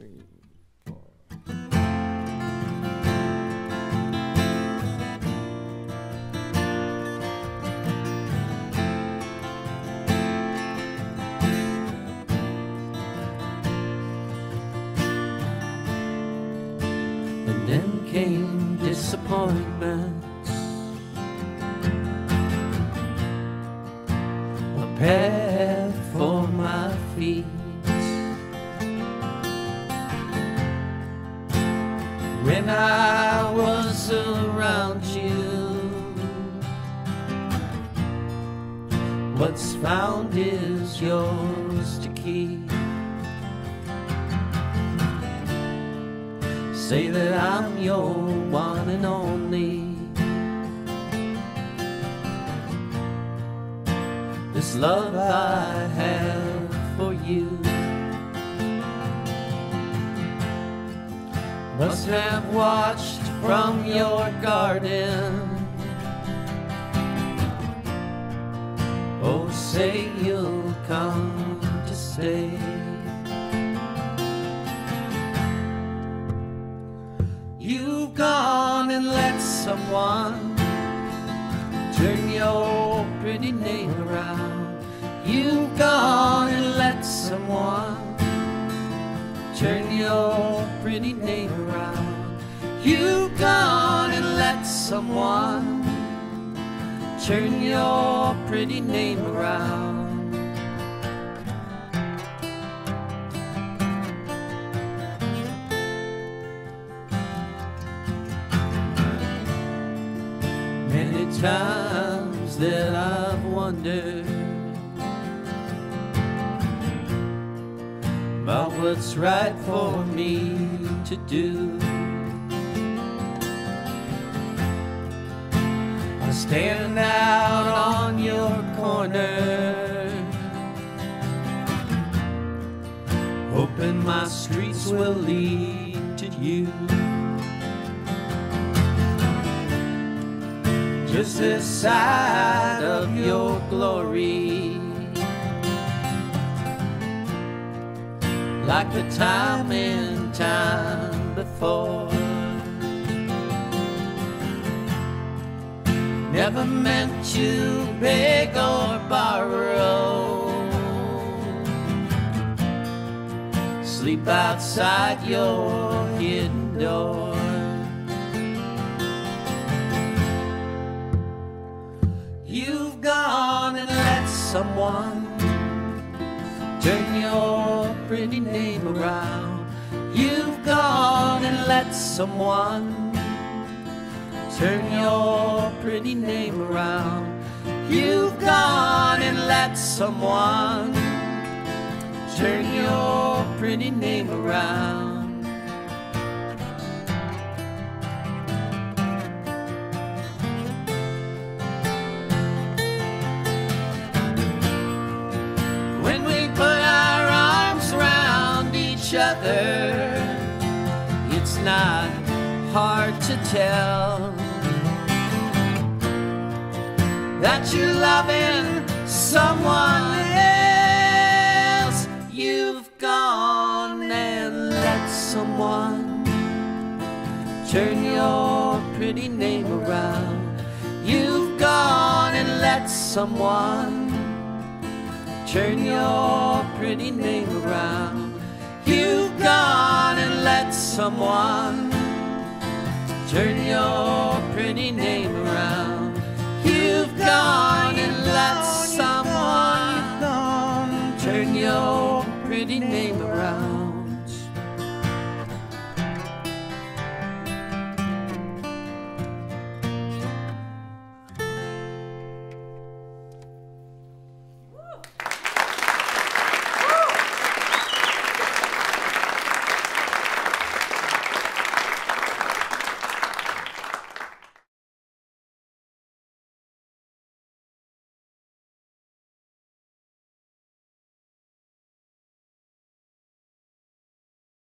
3, 4. And then came disappointments, a path for my feet. When I was around you, what's found is yours to keep. Say that I'm your one and only. This love I have for you must have watched from your garden. Oh, say you'll come to stay. You've gone and let someone turn your pretty name around. You've gone and let someone turn your pretty name around. You've gone and let someone turn your pretty name around. Many times that I've wondered about what's right for me to do. I stand out on your corner, hoping my streets will lead to you. Just this side of your glory, like the time and time before. Never meant to beg or borrow, sleep outside your hidden door. You've gone and let someone turn your pretty name around. You've gone and let someone turn your pretty name around. You've gone and let someone turn your pretty name around. When we put our arms around each other, it's not hard to tell that you're loving someone else. You've gone and let someone turn your pretty name around. You've gone and let someone turn your pretty name around. You've gone and let someone turn your pretty name